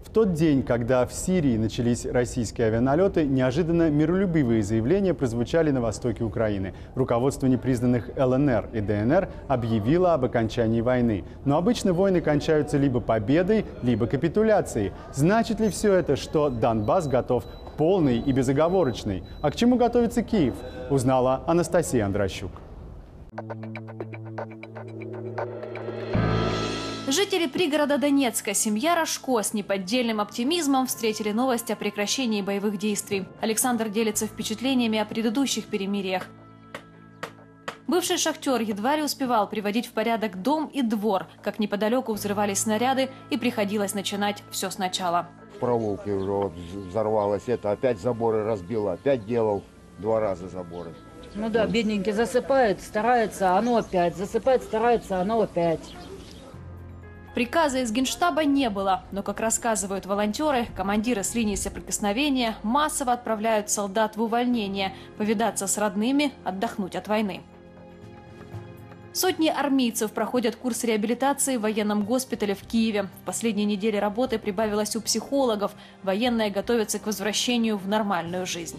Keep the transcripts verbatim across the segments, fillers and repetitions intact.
В тот день, когда в Сирии начались российские авианалеты, неожиданно миролюбивые заявления прозвучали на востоке Украины. Руководство непризнанных эл эн эр и дэ эн эр объявило об окончании войны. Но обычно войны кончаются либо победой, либо капитуляцией. Значит ли все это, что Донбасс готов к полной и безоговорочной? А к чему готовится Киев? Узнала Анастасия Андрощук. Жители пригорода Донецка, семья Рожко с неподдельным оптимизмом встретили новость о прекращении боевых действий. Александр делится впечатлениями о предыдущих перемириях. Бывший шахтер едва ли успевал приводить в порядок дом и двор, как неподалеку взрывались снаряды и приходилось начинать все сначала. В проволоке уже вот взорвалось это, опять заборы разбило, опять делал два раза заборы. Ну да, бедненький засыпает, старается, оно опять, засыпает, старается, оно опять. Приказа из Генштаба не было, но, как рассказывают волонтеры, командиры с линии соприкосновения массово отправляют солдат в увольнение, повидаться с родными, отдохнуть от войны. Сотни армейцев проходят курс реабилитации в военном госпитале в Киеве. В последние недели работы прибавилось у психологов. Военные готовятся к возвращению в нормальную жизнь.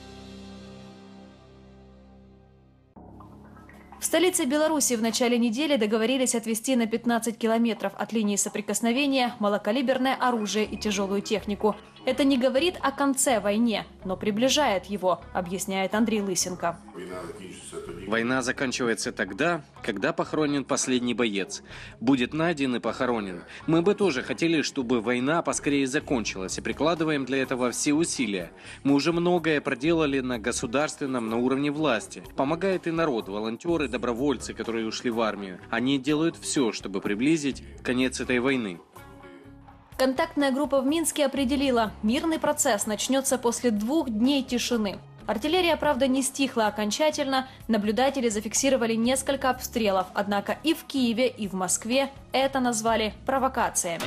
В столице Беларуси в начале недели договорились отвезти на пятнадцать километров от линии соприкосновения малокалиберное оружие и тяжелую технику. Это не говорит о конце войны, но приближает его, объясняет Андрей Лысенко. Война заканчивается тогда, когда похоронен последний боец. Будет найден и похоронен. Мы бы тоже хотели, чтобы война поскорее закончилась, и прикладываем для этого все усилия. Мы уже многое проделали на государственном, на уровне власти. Помогает и народ, волонтеры, добровольцы, которые ушли в армию. Они делают все, чтобы приблизить конец этой войны. Контактная группа в Минске определила, мирный процесс начнется после двух дней тишины. Артиллерия, правда, не стихла окончательно, наблюдатели зафиксировали несколько обстрелов, однако и в Киеве, и в Москве это назвали провокациями.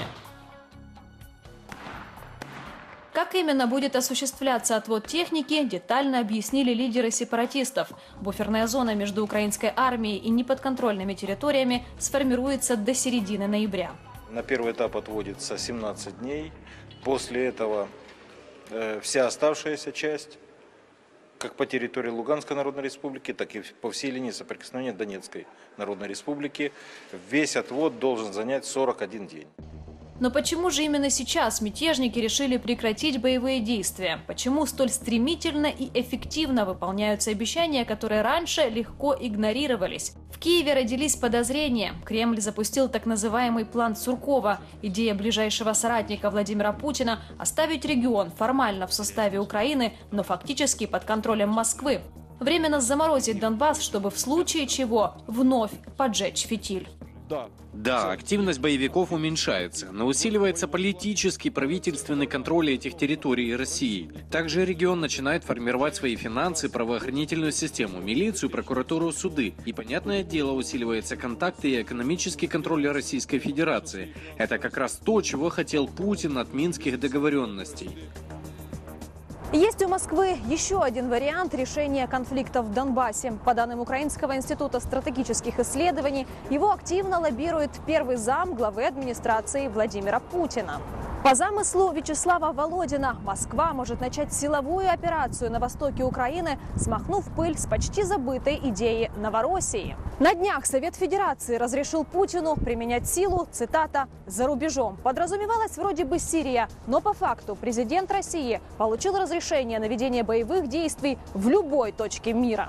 Как именно будет осуществляться отвод техники, детально объяснили лидеры сепаратистов. Буферная зона между украинской армией и неподконтрольными территориями сформируется до середины ноября. На первый этап отводится семнадцать дней. После этого э, вся оставшаяся часть, как по территории Луганской Народной Республики, так и по всей линии соприкосновения Донецкой Народной Республики, весь отвод должен занять сорок один день. Но почему же именно сейчас мятежники решили прекратить боевые действия? Почему столь стремительно и эффективно выполняются обещания, которые раньше легко игнорировались? В Киеве родились подозрения. Кремль запустил так называемый план Суркова. Идея ближайшего соратника Владимира Путина – оставить регион формально в составе Украины, но фактически под контролем Москвы. Временно заморозить Донбасс, чтобы в случае чего вновь поджечь фитиль. Да, активность боевиков уменьшается, но усиливается политический правительственный контроль этих территорий России. Также регион начинает формировать свои финансы, правоохранительную систему, милицию, прокуратуру, суды. И, понятное дело, усиливаются контакты и экономический контроль Российской Федерации. Это как раз то, чего хотел Путин от минских договоренностей. Есть у Москвы еще один вариант решения конфликта в Донбассе. По данным Украинского института стратегических исследований, его активно лоббирует первый зам главы администрации Владимира Путина. По замыслу Вячеслава Володина, Москва может начать силовую операцию на востоке Украины, смахнув пыль с почти забытой идеи Новороссии. На днях Совет Федерации разрешил Путину применять силу, цитата, «за рубежом». Подразумевалась вроде бы Сирия, но по факту президент России получил разрешение на ведение боевых действий в любой точке мира.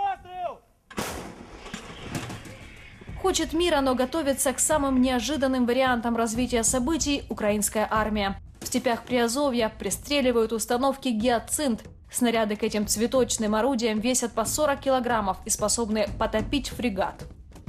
Хочет мира, но готовится к самым неожиданным вариантам развития событий украинская армия. В степях Приазовья пристреливают установки «Гиацинт». Снаряды к этим цветочным орудиям весят по сорок килограммов и способны потопить фрегат.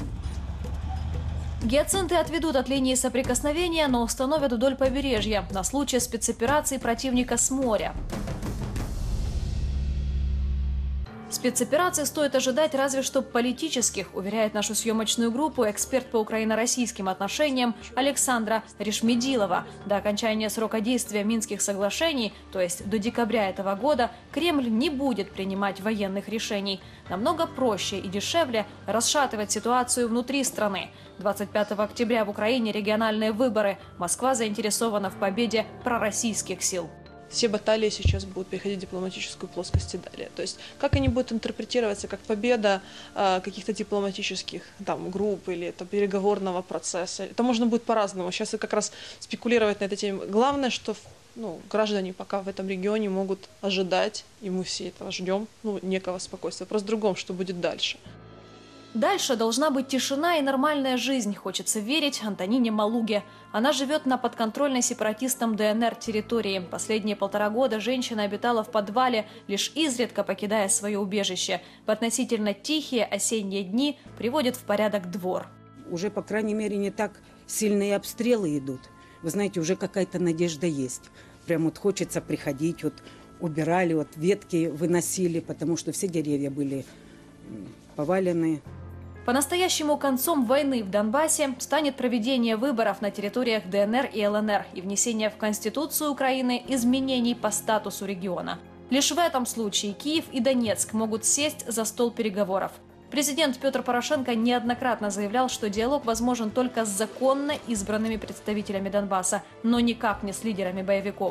Гиацинты отведут от линии соприкосновения, но установят вдоль побережья на случай спецоперации противника с моря. Спецоперации стоит ожидать разве что политических, уверяет нашу съемочную группу эксперт по украино-российским отношениям Александра Решмедилова. До окончания срока действия Минских соглашений, то есть до декабря этого года, Кремль не будет принимать военных решений. Намного проще и дешевле расшатывать ситуацию внутри страны. двадцать пятого октября в Украине региональные выборы. Москва заинтересована в победе пророссийских сил. Все баталии сейчас будут переходить в дипломатическую плоскость и далее. То есть как они будут интерпретироваться как победа э, каких-то дипломатических там, групп или это, переговорного процесса. Это можно будет по-разному. Сейчас как раз спекулировать на этой теме. Главное, что ну, граждане пока в этом регионе могут ожидать, и мы все этого ждем, ну, некого спокойствия. Вопрос в другом, что будет дальше. Дальше должна быть тишина и нормальная жизнь, хочется верить Антонине Малуге. Она живет на подконтрольной сепаратистам ДНР территории. Последние полтора года женщина обитала в подвале, лишь изредка покидая свое убежище. В относительно тихие осенние дни приводит в порядок двор. Уже, по крайней мере, не так сильные обстрелы идут. Вы знаете, уже какая-то надежда есть. Прям вот хочется приходить, вот убирали, вот ветки выносили, потому что все деревья были повалены. По-настоящему концом войны в Донбассе станет проведение выборов на территориях ДНР и ЛНР и внесение в Конституцию Украины изменений по статусу региона. Лишь в этом случае Киев и Донецк могут сесть за стол переговоров. Президент Петр Порошенко неоднократно заявлял, что диалог возможен только с законно избранными представителями Донбасса, но никак не с лидерами боевиков.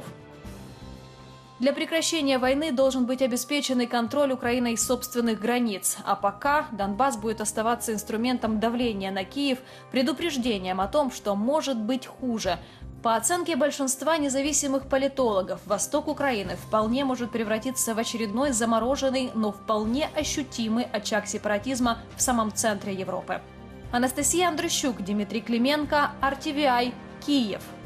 Для прекращения войны должен быть обеспеченный контроль Украиной собственных границ. А пока Донбасс будет оставаться инструментом давления на Киев, предупреждением о том, что может быть хуже. По оценке большинства независимых политологов, восток Украины вполне может превратиться в очередной замороженный, но вполне ощутимый очаг сепаратизма в самом центре Европы. Анастасия Андрющук, Дмитрий Клименко, эр ти ви ай, Киев.